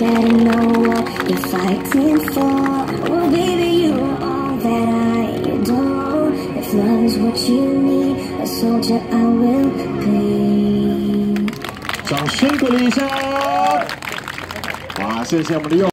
gotta know what you're fighting for. Oh, baby, you are all that I adore. If love is what you need, a soldier I will be. 掌声鼓励一下！好，谢谢我们的佑。